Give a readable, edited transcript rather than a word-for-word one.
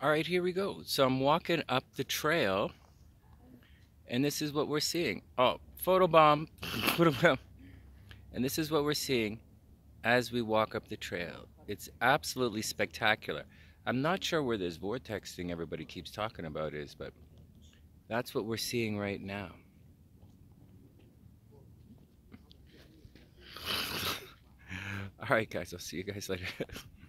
All right, here we go. So I'm walking up the trail, and this is what we're seeing. Oh, photobomb, photobomb. And this is what we're seeing as we walk up the trail. It's absolutely spectacular. I'm not sure where this vortex thing everybody keeps talking about is, but that's what we're seeing right now. All right, guys, I'll see you guys later.